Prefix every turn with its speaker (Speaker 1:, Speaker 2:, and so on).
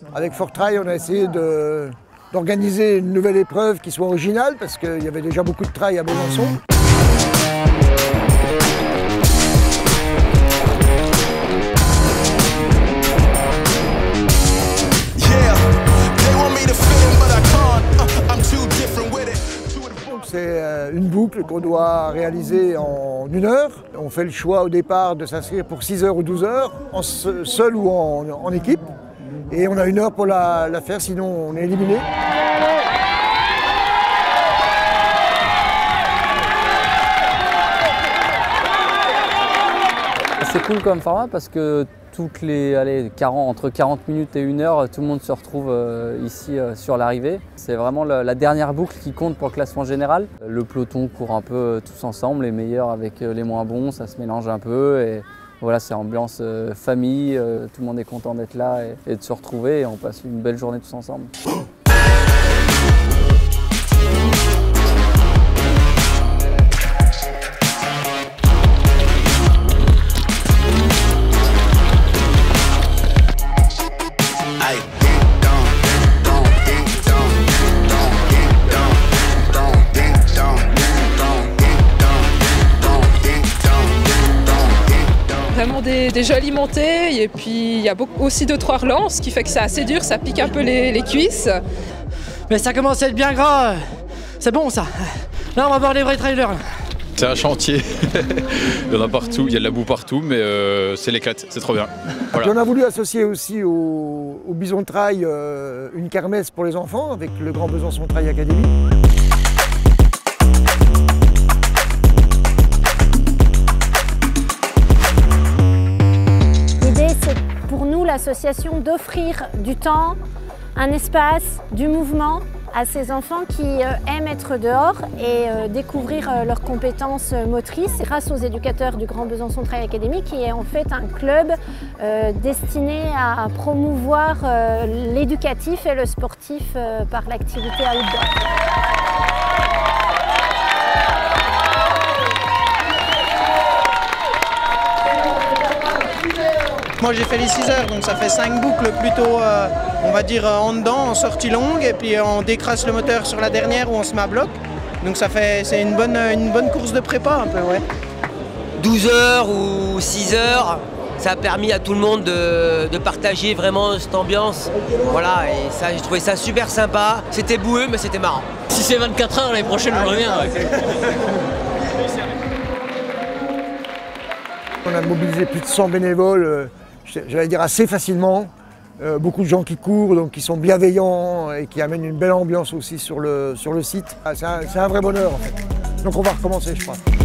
Speaker 1: Avec Fortrail, on a essayé d'organiser une nouvelle épreuve qui soit originale, parce qu'il y avait déjà beaucoup de trail à Besançon. C'est une boucle qu'on doit réaliser en 1 heure. On fait le choix au départ de s'inscrire pour 6 heures ou 12 heures, seul ou en équipe. Et on a 1 heure pour la faire, sinon on est éliminé.
Speaker 2: C'est cool comme format parce que entre 40 minutes et 1 heure, tout le monde se retrouve ici sur l'arrivée. C'est vraiment la dernière boucle qui compte pour le classement général. Le peloton court un peu tous ensemble, les meilleurs avec les moins bons, ça se mélange un peu. Et voilà, c'est ambiance famille, tout le monde est content d'être là et de se retrouver et on passe une belle journée tous ensemble.
Speaker 3: Vraiment des jeux alimentés et puis il y a aussi 2-3 relances, ce qui fait que c'est assez dur, ça pique un peu les cuisses.
Speaker 4: Mais ça commence à être bien gras, c'est bon ça. Là on va voir les vrais trailers.
Speaker 5: C'est un chantier, il y en a partout, il y a de la boue partout, mais c'est l'éclate, c'est trop bien. Voilà.
Speaker 1: On a voulu associer aussi au Bison Trail une kermesse pour les enfants avec le Grand Besançon Trail Academy.
Speaker 6: L'association d'offrir du temps, un espace, du mouvement à ces enfants qui aiment être dehors et découvrir leurs compétences motrices grâce aux éducateurs du Grand Besançon Trail Academy qui est en fait un club destiné à promouvoir l'éducatif et le sportif par l'activité outdoor.
Speaker 7: Moi j'ai fait les 6 heures, donc ça fait 5 boucles plutôt, on va dire en dedans, en sortie longue, et puis on décrasse le moteur sur la dernière où on se met à bloc. Donc c'est une bonne course de prépa un peu, ouais.
Speaker 8: 12 heures ou 6 heures, ça a permis à tout le monde de partager vraiment cette ambiance. Voilà, et ça, j'ai trouvé ça super sympa. C'était boueux, mais c'était marrant.
Speaker 9: Si c'est 24 heures, l'année prochaine, on revient. Ouais.
Speaker 1: On a mobilisé plus de 100 bénévoles. J'allais dire assez facilement, beaucoup de gens qui courent, donc qui sont bienveillants et qui amènent une belle ambiance aussi sur le site. C'est un vrai bonheur en fait. Donc on va recommencer je crois.